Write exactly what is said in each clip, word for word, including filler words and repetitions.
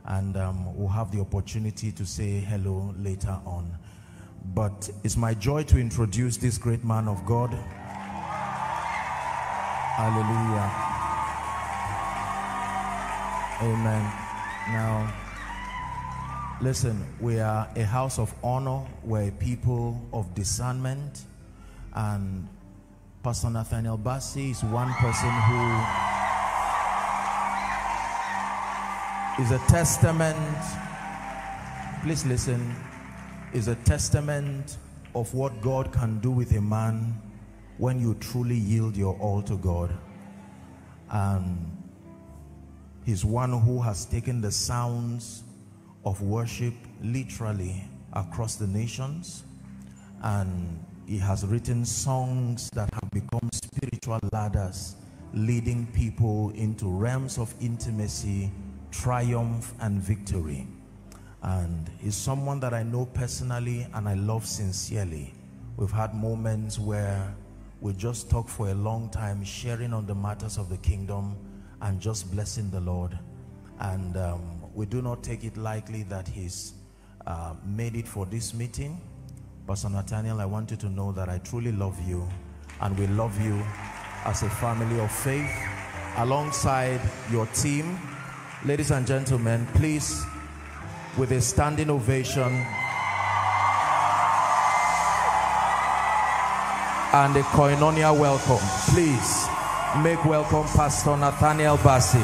and um, we'll have the opportunity to say hello later on. But it's my joy to introduce this great man of God. Hallelujah. Amen. Now, listen, we are a house of honor. We're a people of discernment. And Pastor Nathaniel Bassey is one person who is a testament, please listen, is a testament of what God can do with a man when you truly yield your all to God. And he's one who has taken the sounds of worship literally across the nations, and he has written songs that have become spiritual ladders, leading people into realms of intimacy, triumph, and victory. And he's someone that I know personally and I love sincerely. We've had moments where we just talk for a long time, sharing on the matters of the kingdom and just blessing the Lord. And um, we do not take it lightly that he's uh, made it for this meeting. Pastor Nathaniel, I want you to know that I truly love you, and we love you as a family of faith alongside your team. Ladies and gentlemen, please, with a standing ovation and a koinonia welcome, please make welcome Pastor Nathaniel Bassey.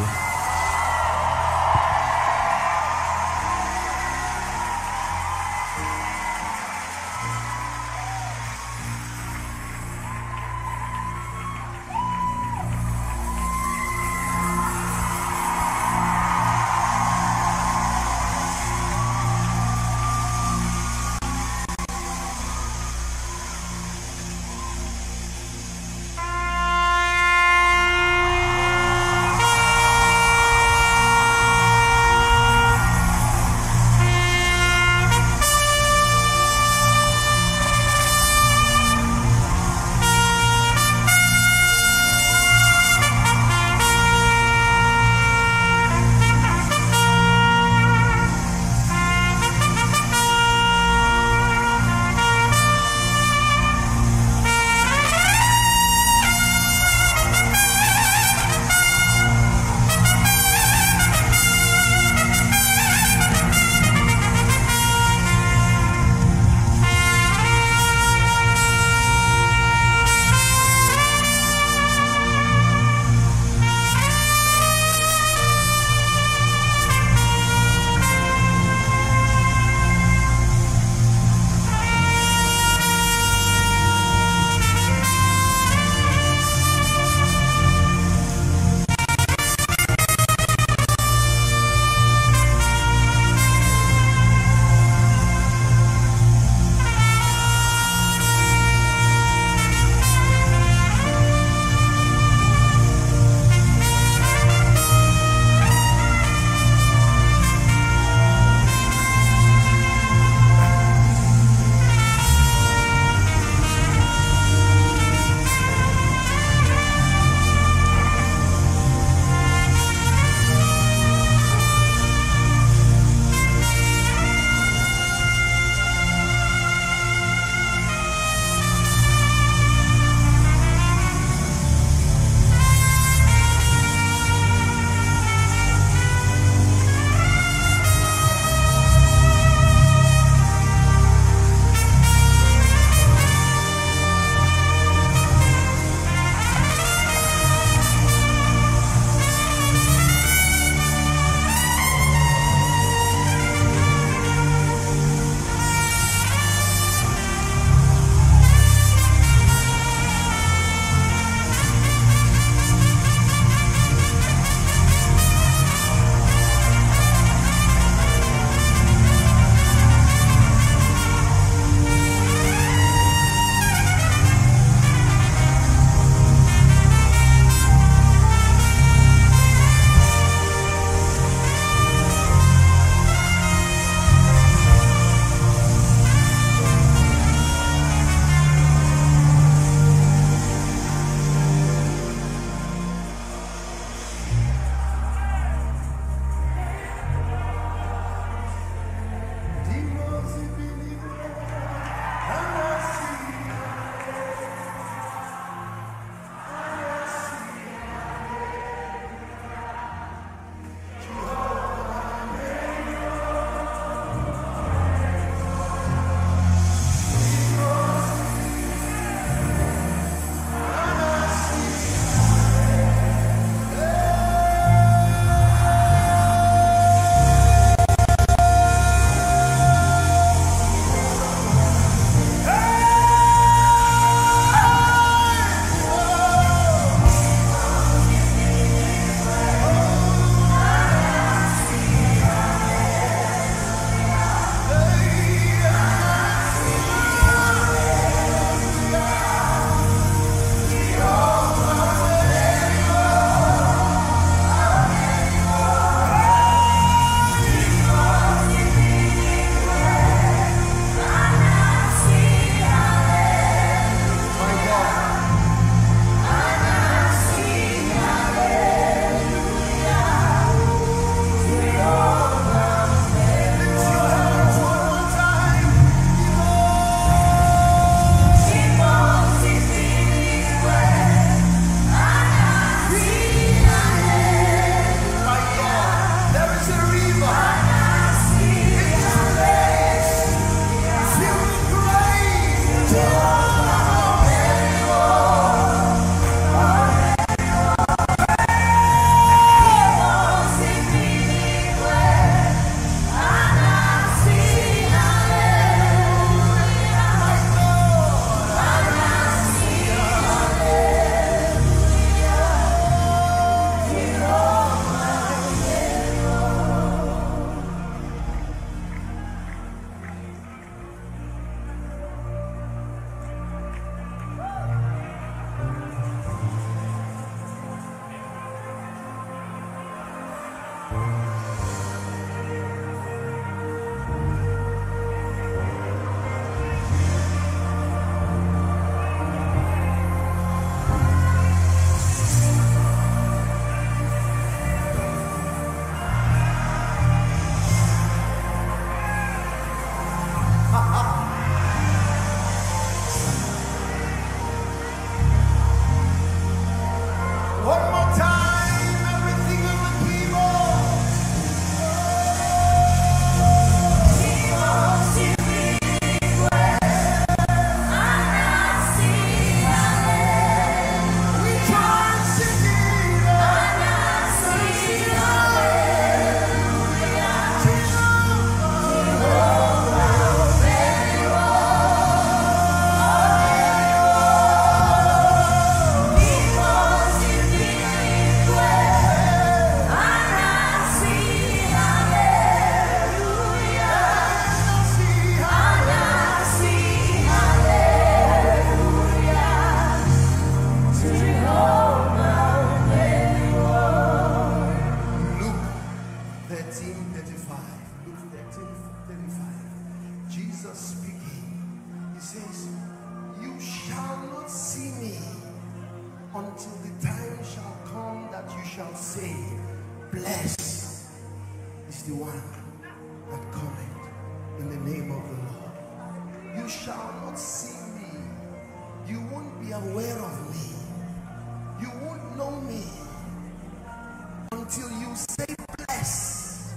thirteen thirty-five. Luke thirteen thirty-five. Jesus speaking. He says, you shall not see me until the time shall come that you shall say, blessed is the one that cometh in the name of the Lord. You shall not see me. You won't be aware of me. You won't know me until you say bless.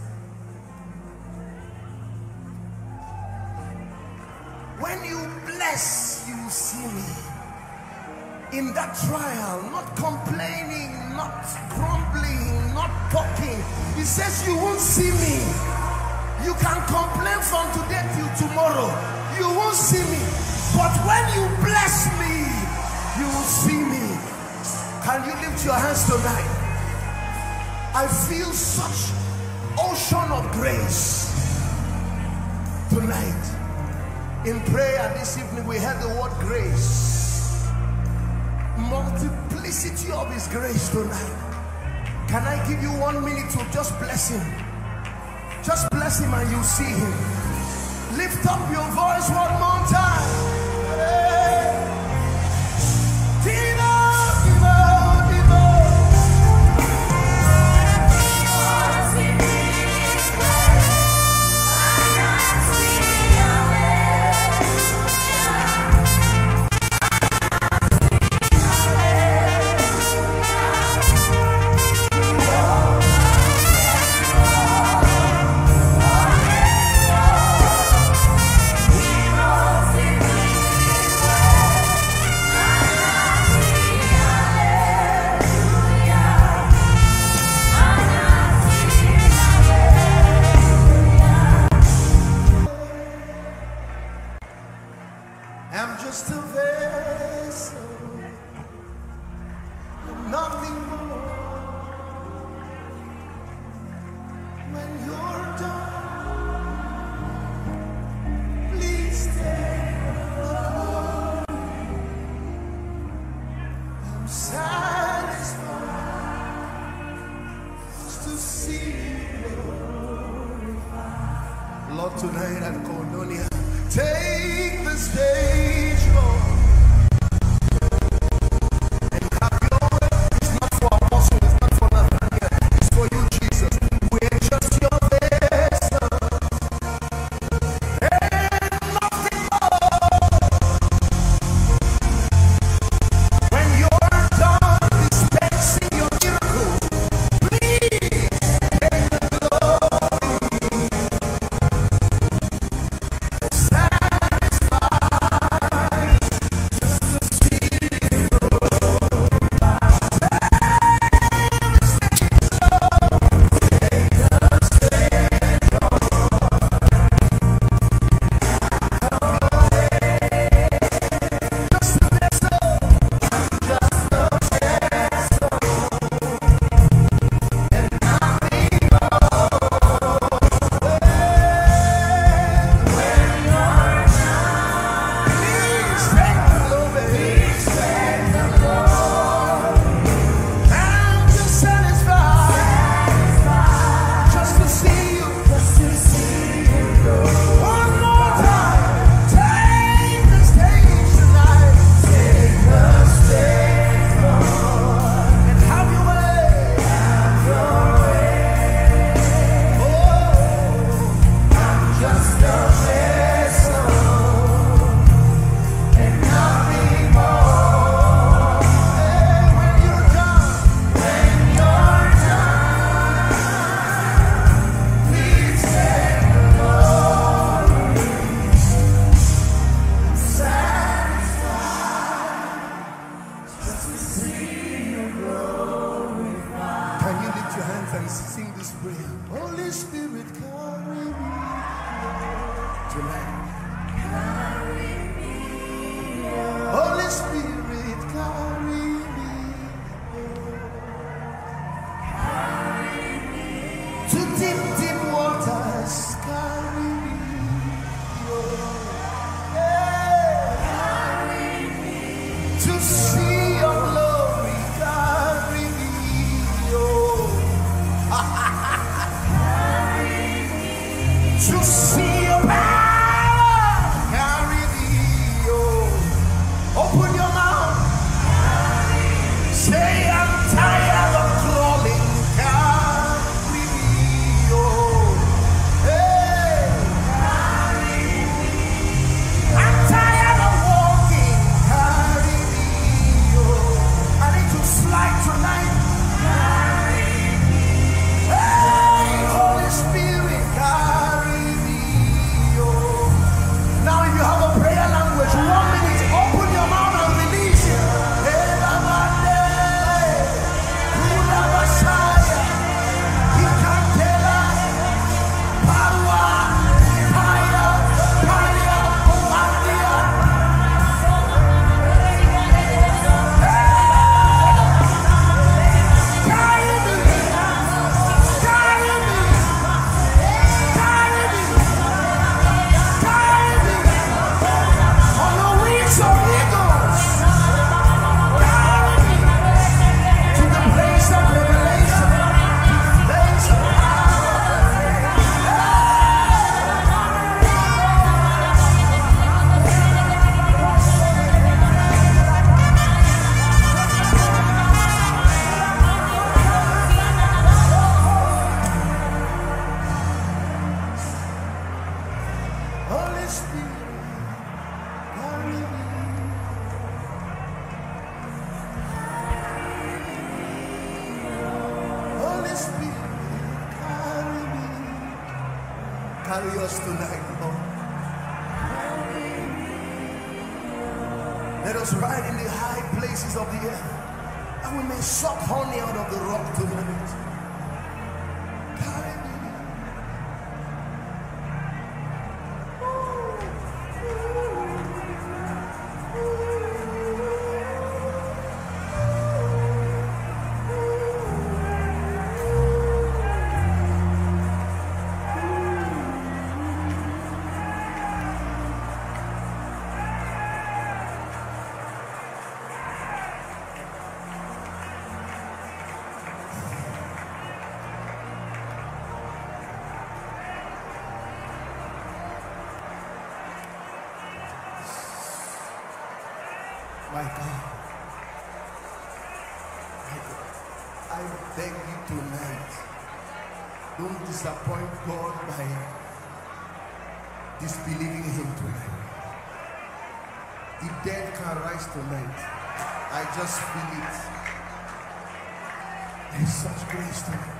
When you bless, you will see me. In that trial, not complaining, not grumbling, not talking. He says you won't see me. You can complain from today till tomorrow. You won't see me. But when you bless me, you will see me. Can you lift your hands tonight? I feel such ocean of grace tonight. In prayer this evening, we heard the word grace. Multiplicity of his grace tonight. Can I give you one minute to just bless him? Just bless him and you see him. Lift up your voice one more time. Hey. Divo, Divo, Divo. I'm just a vessel, nothing more. When you're done, please take Lord. I'm satisfied just to see you glorified. Lord, tonight at KOINONIA, take the stage, Lord. And have your way. It's not for Apostle, it's not for Nathaniel, it's for you, Jesus. We're just your vessel. And nothing more. When you're done dispensing your miracle, please take the glory. And sing this prayer. Holy Spirit, carry me tonight. Carry me. Holy Spirit, carry me. Carry me. To deep, deep waters, carry me. Yeah. Carry me. To see your glory, carry me. Oh. Carry to see your power carry thee. Oh, open your mouth. Say, I'm tired of crawling. Carry thee. Oh, hey. I'm tired of walking. Carry thee. Oh, I need to fly tonight. Hey, Holy Spirit, carry me. Oh. Now, if you have a prayer language, one minute, open your mouth and release it. Hey, Lamande, Kula Basaya, Ikantela, Parwa, Paya, Paya, Pomandia. Carry me. Carry me, carry me, carry me on the wings of eagles. Carry me to the place of revelation, place of Holy Spirit, carry me. Holy Spirit, carry me. Carry us tonight, Lord. Let us ride in the high places of the earth, and we may suck honey out of the rock tonight. Carry me. My God, my God, I beg you tonight, don't disappoint God by disbelieving Him tonight. The dead can rise tonight. I just feel it. There's such grace tonight.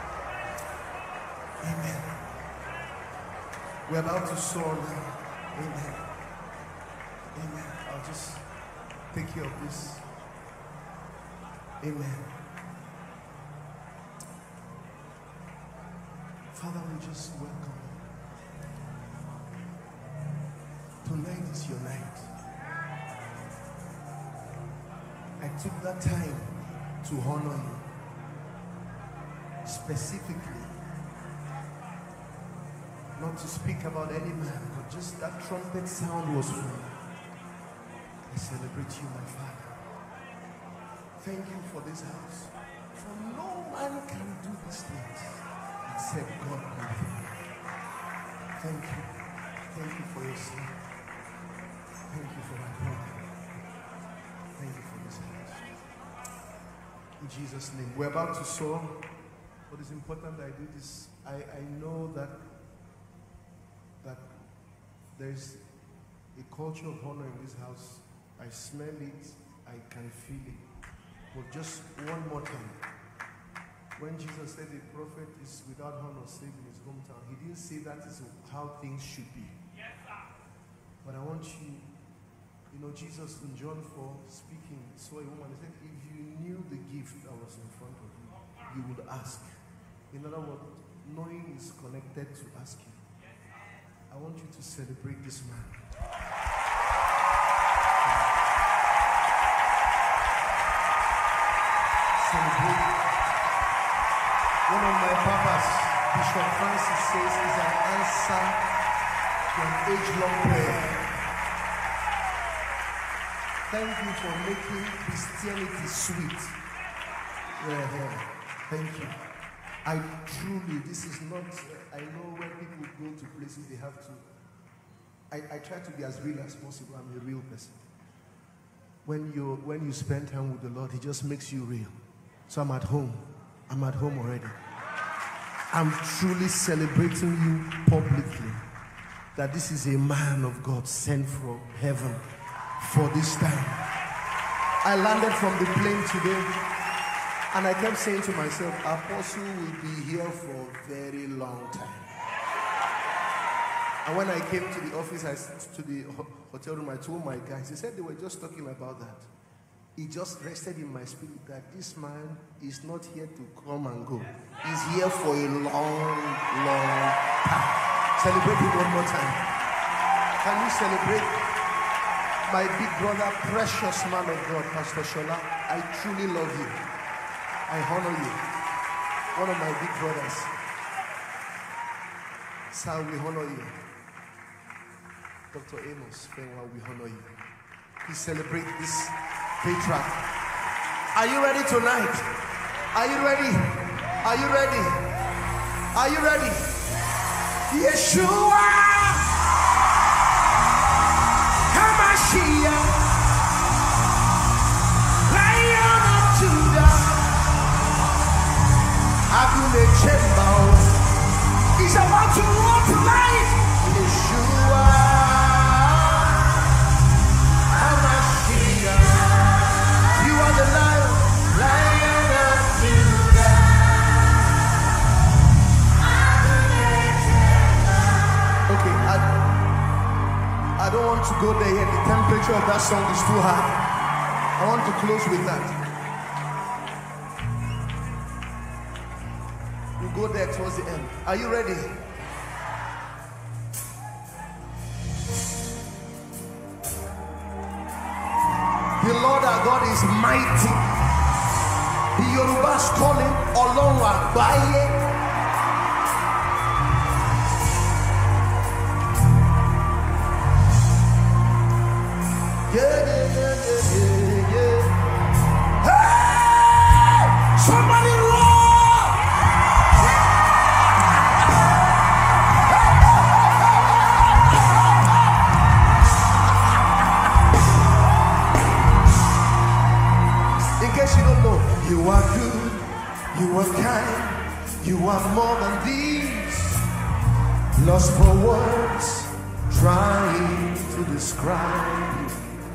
Amen. We're about to soar now. Amen. Amen. I'll just take care of this. Amen. Father, we just welcome you. Tonight is your night. I took that time to honor you. Specifically, not to speak about any man, but just that trumpet sound was for me. I celebrate you, my Father. Thank you for this house. For no man can do these things except God with you. Thank you. Thank you for your son. Thank you for my brother. Thank you for this house. In Jesus' name. We're about to soar. What is important that I do this, I, I know that that there's a culture of honor in this house. I smell it, I can feel it. But just one more time. When Jesus said a prophet is without honor save in his hometown, he didn't say that is how things should be. Yes, sir. But I want you, you know, Jesus in John four speaking, saw a woman, he said, if you knew the gift that was in front of you, you would ask. In other words, knowing is connected to asking. I want you to celebrate this man. Celebrate. One of my papas, Bishop Francis, says is an answer to an age-long prayer. Thank you for making Christianity sweet. Yeah, yeah. Thank you. I truly, this is not, uh, I know when people going to places, they have to. I, I try to be as real as possible. I'm a real person. When you when you spend time with the Lord, He just makes you real. So I'm at home. I'm at home already. I'm truly celebrating you publicly that this is a man of God sent from heaven for this time. I landed from the plane today and I kept saying to myself, Apostle will be here for a very long time. And when I came to the office, I to the hotel room, I told my guys, they said they were just talking about that. It just rested in my spirit that this man is not here to come and go. He's here for a long, long time. Celebrate him one more time. Can you celebrate my big brother, precious man of God, Pastor Shola? I truly love you. I honor you. One of my big brothers. Sir, we honor you. Doctor Amos, Fenwa, we honor you. Please celebrate this patriarch. Are you ready tonight? Are you ready? Are you ready? Are you ready? Yeshua Hamashiach, Lion of Judah, Adonai Chembao, he's about to walk tonight. Yeshua the lion, lion of Judah. Okay, I, I don't want to go there yet. The temperature of that song is too high. I want to close with that. We'll go there towards the end. Are you ready? The Lord our God is mighty. The Yorubas call him Ọlọ́run àgbáyé. Yeah, yeah, yeah, yeah, yeah. Hey! Somebody roar! In case you don't know, you are good, you are kind, you are more than these. Lost for words, trying to describe you.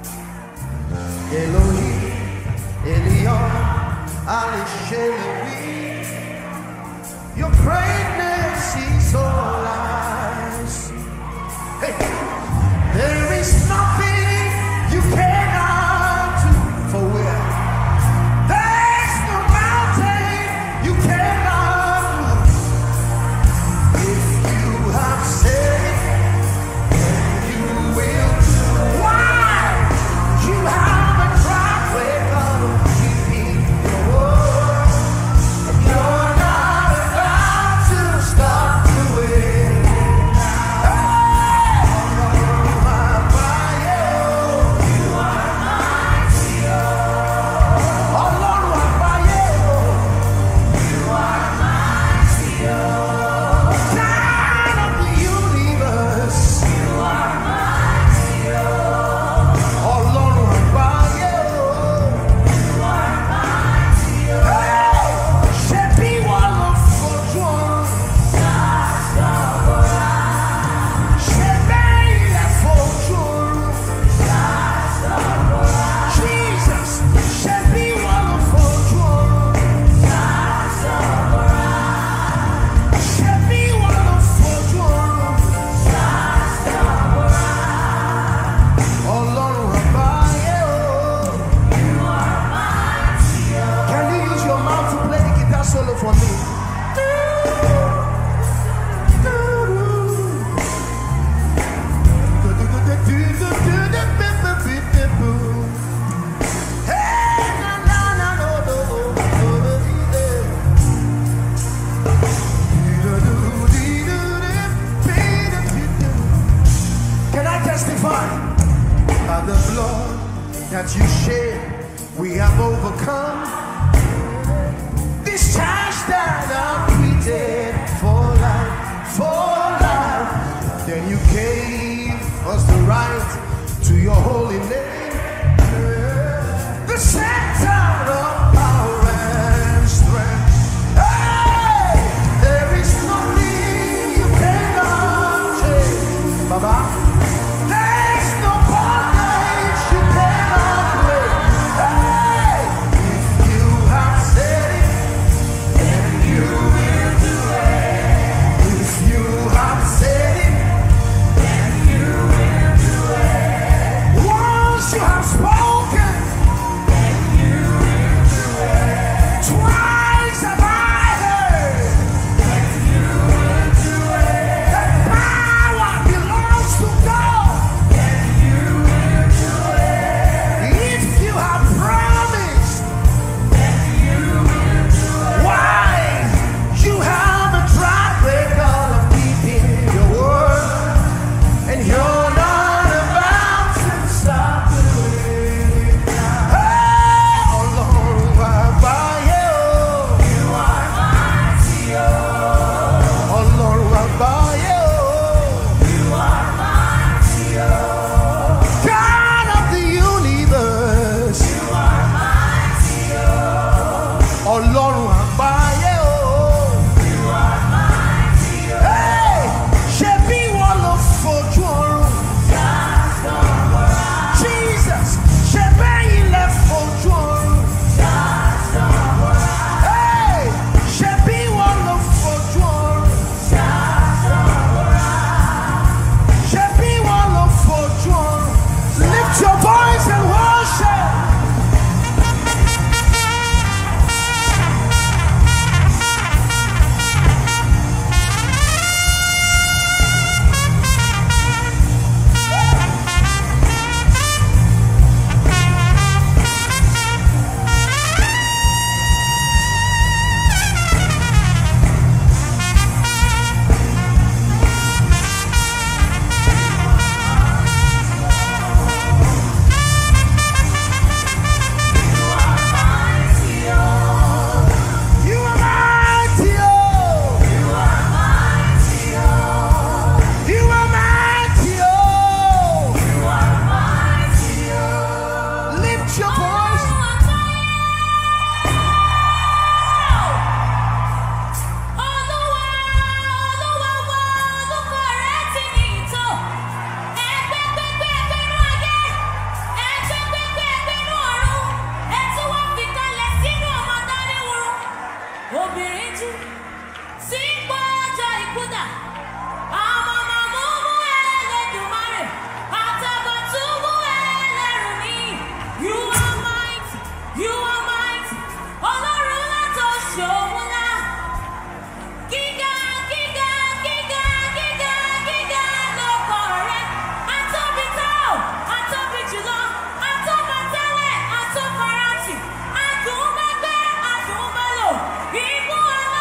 Elohim, Elion, Alishelui. Your greatness is all eyes. Hey, there is nothing you cannot do for where. There's no mountain you cannot move. If you have said it, then you will do. Why? You have a track record of keeping your word. You're not about to stop doing it. By the blood that you shed, we have overcome. This charge that I'm treated for life, for life. Then you gave us the right to your holy name, the center of power and strength. Hey, there is nothing you cannot change, Baba. There's no bondage you cannot break. Hey, if you have said it, then you will do it. If you have said it, then you will do it. Once you have spoken, then you will do it. Twice have I heard, then you will do it. The power belongs to God, then you will do it. If you have promised, then you will do it. Why? You have a track record of keeping your word, and you're not about to stop doing it now. Hey, oh Lord, why by you? You are mighty, oh. Oh Lord, why by you? You are mighty, oh. God of the universe. You are mighty, oh. Oh Lord, why by you? You are mighty, oh. Hey, ṣebí wọ́n ló fojú ọ̀run. Jesus, ṣebẹ́yìn lẹ fojú ọ̀run. Hey, ṣebí wọ́n ló fojú ọ̀run. Ṣebí wọ́n ló fojú ọ̀run. Lift your voice and worship. You are mighty, oh. You are mighty, oh. You are mighty, oh. You are mighty, oh. Lift your voice. Obìnrin jí sí gbọ́jọ́ ìkúdà, àwọn ọmọ múmú Ẹlẹ́dùmarè, àtàbàtúbú ẹlẹ́rù ni. You are mighty, you are mighty, Ọlọ́run látòṣì òun ńlá. Gíga, gíga, gíga, gíga, gíga lóko rẹ̀. Atóbi tó, atóbi jùlọ, atóbatẹ́lẹ̀, atófarasì, adùnmẹ́gbẹ́, adùnmẹ́lò, ikú ọlá.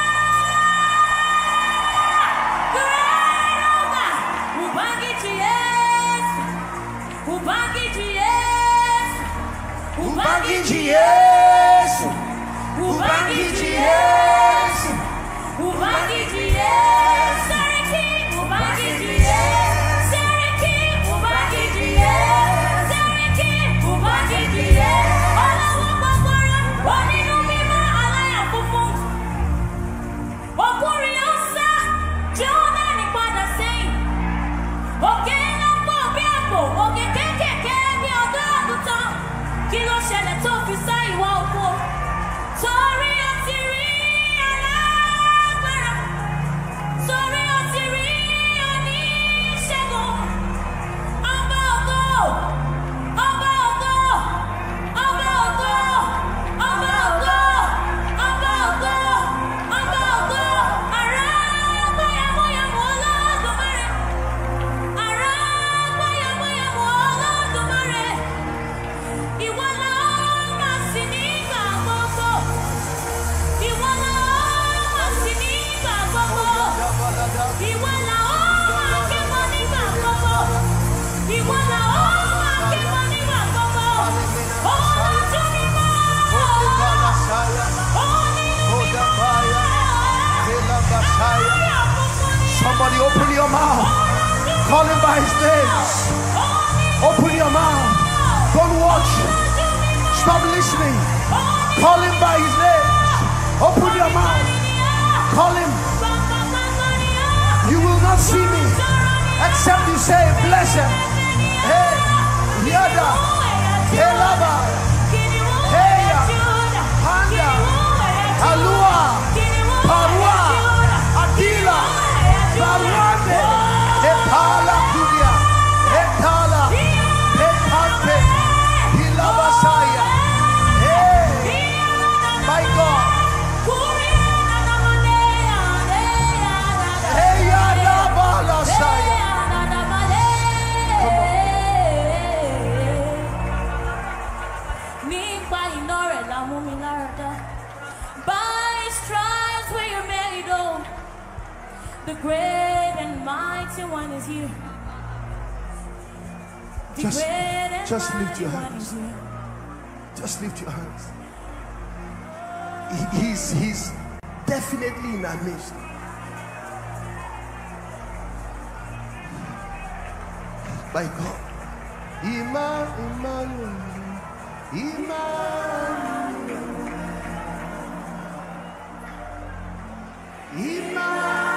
Greater, ubangiji Yesu, ubangiji Yesu, Ubangiji Yesu, Ubangiji Yesu, ubangiji Yesu, Seriki, ubangiji Yesu, Seriki, ubangiji Yesu, Seriki, ubangiji Yesu, ọlọ́wọ́ gbọgbọrọ, onínú mímọ́ aláyà funfun, ọkùnrin ó sá, Jónánì padà sẹ́yìn, òkè ńlá pọ̀ bí àpò, òkè kéékèèké bí ọ̀dọ́ àgùntàn, kí ló ṣẹlẹ̀ tó fi sá ìwà òkú? Torí ó ti rí alágbára, torí ó ti rí oníṣègùn, ọba ògo, ọba ògo, ọba ògo, ọba ògo, ọba ògo, ọba ògo, ará gbáyàmóyàmó Olódùmarè, ará gbáyàmóyàmó Olódùmarè, ìwọ la ó máa sìn nígbà gbogbo, ìwọ la ó máa sìn nígbà gbogbo, ìwọ la ó máa ké mọ́ nígbà gbogbo, ìwọ la ó máa ké mọ́ nígbà gbogbo. Olójú mímọ́, onínú mímọ́, aláyà funfun ni. Somebody open your mouth. Call him by his name. Open your mouth. Don't watch. Stop listening. Call him by his name. Open your mouth. Call him. You will not see me except you say, bless him. Hey, Yada, Hey, Lava, Hey, Handa, Alua, Parua, Adila, Baruande, Epala, Kudia, Etala, Epante, Hilabasaya. Hey, my God. Hey, Yada, Balasaya. The great and mighty one is here. The Just, great and just lift mighty your one hands. is here. Just lift your hands. He- he's, he's definitely in our midst. By God. Iman, Emmanuel. Emmanuel. Emmanuel.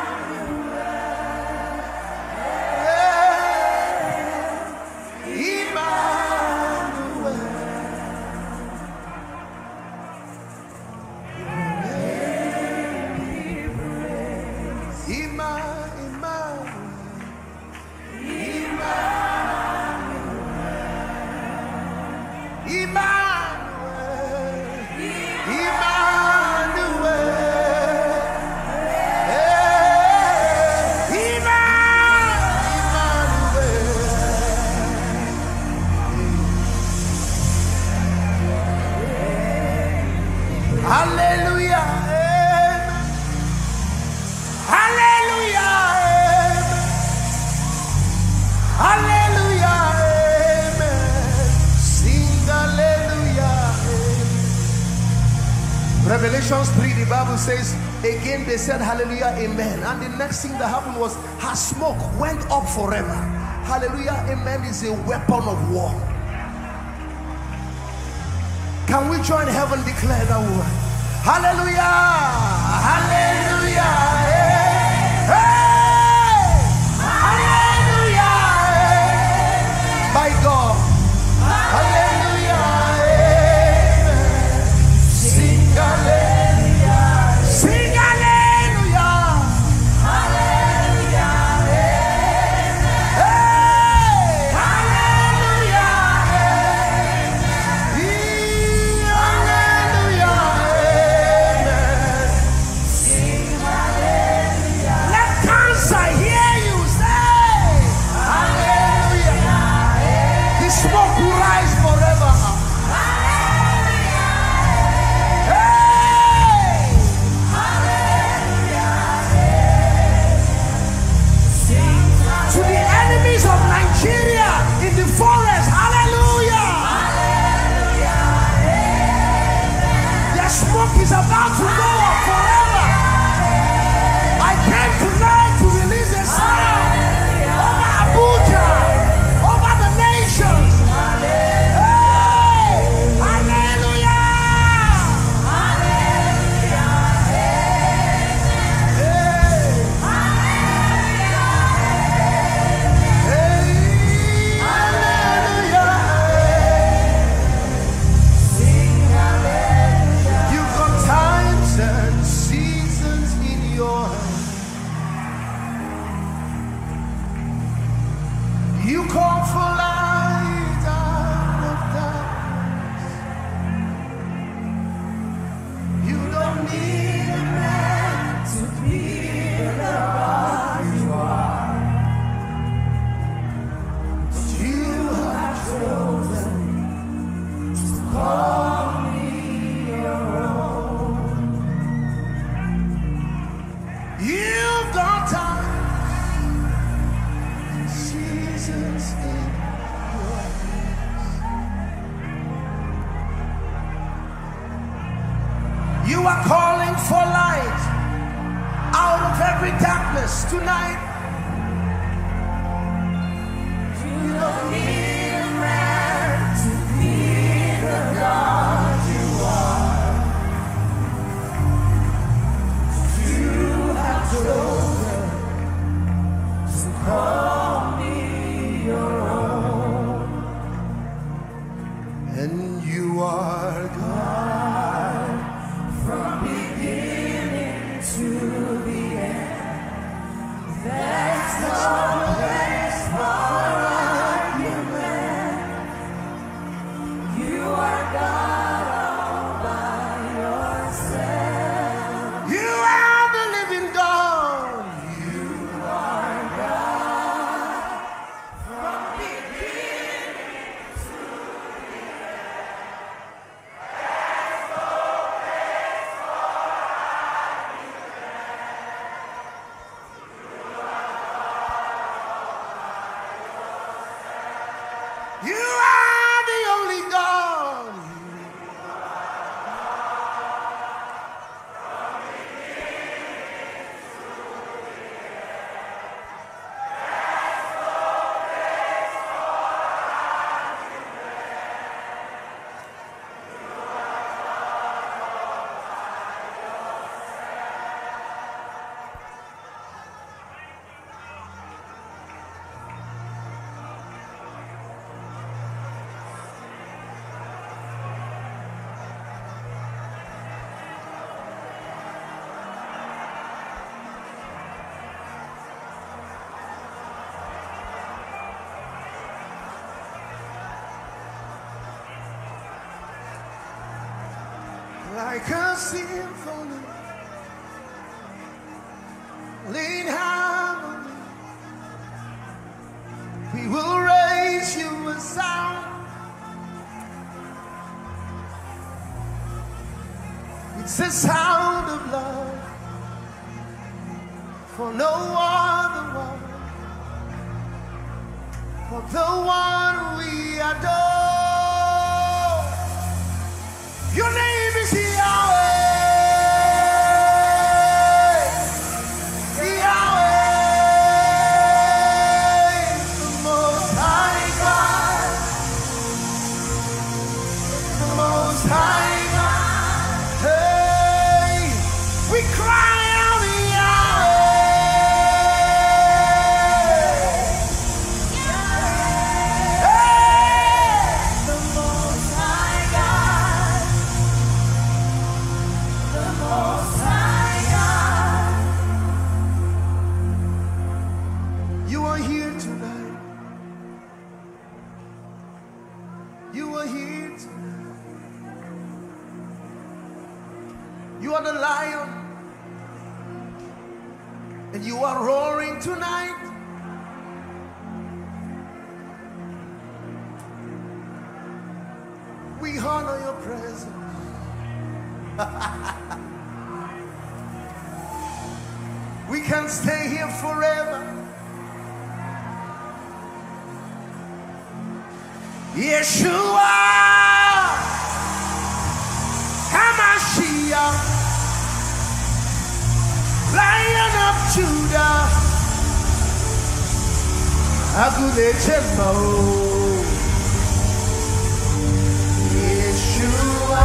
Revelations three, the Bible says, again they said hallelujah, amen. And the next thing that happened was her smoke went up forever. Hallelujah, amen is a weapon of war. Can we join heaven declare that word? Hallelujah, hallelujah, hey, hey, hallelujah, hey, by God, hallelujah. Is about to go up forever. I came tonight to release a sound over Abuja, over the nations. Hey, hallelujah. Hallelujah. Hey. Hey. Hallelujah. Sing hallelujah. You've got times and seasons in your hand. You call for light out of darkness. You don't need a man to be the God you are. But you have chosen to call me your own. You've got time and seasons in your hands. You are calling for light. out of every darkness tonight. like a symphony, lean harmony. We will raise you a sound. It's a sound of love for no other one, for the one we adore. Your name is Yahweh. You are the lion, and you are roaring tonight. We honor your presence. We can stay here forever. Yeshua, Hamashiach, Lion of Judah, Agudechemo, Yeshua,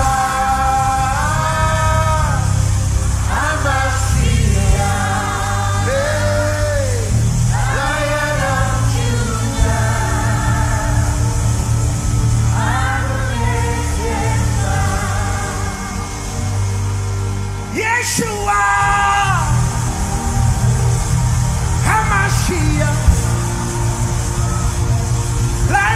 Hamashiach, hey, Lion of Judah, Agudechemo, Yeshua. Like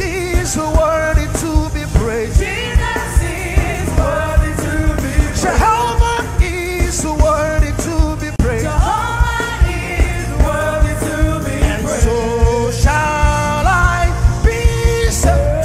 is worthy to be praised. Jesus is worthy to be praised. Jehovah is worthy to be praised. Jehovah is worthy to be And praised. so shall I be saved.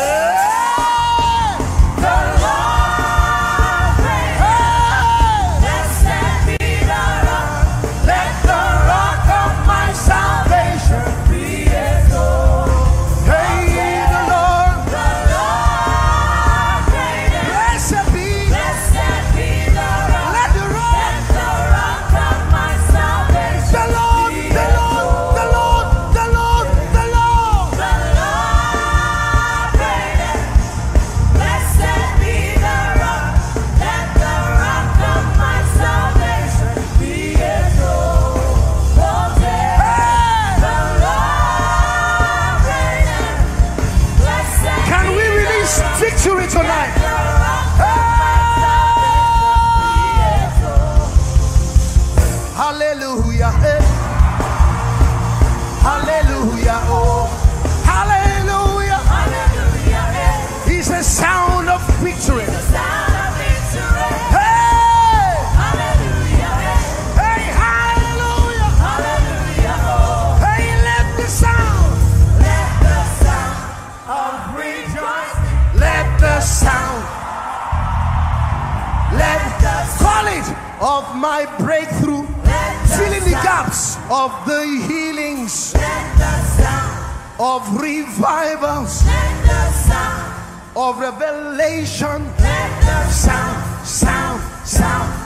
The Lord reigns. Blessed be the rock. Let the rock of my salvation Be exalted. Hey, the Lord, The Lord reigns. blessed be. Blessed be the rock. Let the rock, Let the rock of my salvation. the Lord, the Lord, the Lord, the Lord, the Lord. The Lord reigns. Blessed be the rock. Let the rock of my salvation be exalted. The Lord reigns. Blessed Can be we the release rock. victory tonight? The rock of my salvation be exalted. Hallelujah. Hey. Hallelujah. Oh, hallelujah. Hallelujah. eh. He's a sound of victory. The sound of victory. Hey, Hallelujah. eh. hey, hallelujah. Hallelujah. Oh. Hey, let the sound, Let the sound of rejoicing, let the sound, let the call it of my breakthrough, let the filling the sound, gaps of the healings, let the sound, of revivals, let the sound, of revelation. let the Sound, sound, sound,